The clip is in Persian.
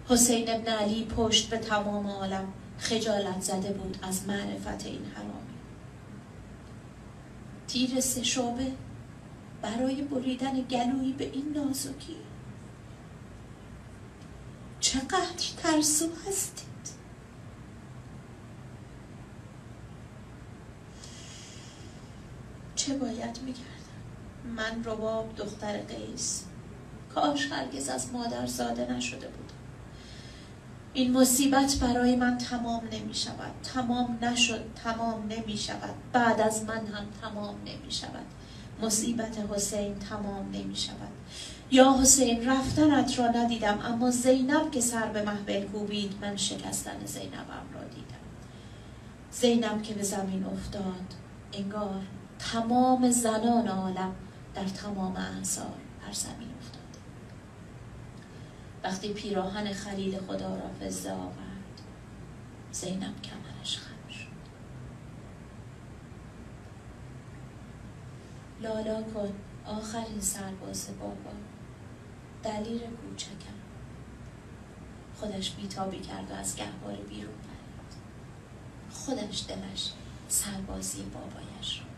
حسین ابن علی پشت به تمام عالم خجالت زده بود از معرفت این حرامی. تیر سه‌شعبه برای بریدن گلویی به این نازکی. چقدر ترسو هستید. چه باید می‌کردم؟ من رباب دختر قیس، کاش هرگز از مادر زاده نشده بودم. این مصیبت برای من تمام نمی شود. تمام نشد، تمام نمی شود. بعد از من هم تمام نمی شود. مصیبت حسین تمام نمی شود. یا حسین، رفتنت را ندیدم، اما زینب که سر به محفل کوبید، من شکستن زینبم را دیدم. زینب که به زمین افتاد، انگار تمام زنان عالم در تمام اعصار بر زمین افتاد. وقتی پیراهن خلیل خدا را فضه آورد، زینب کمرش خم شد. لالا کن آخرین سرباز بابا، دلیر کوچکم. خودش بیتابی کرد و از گهواره بیرون پرید. خودش دلش سربازی بابایش را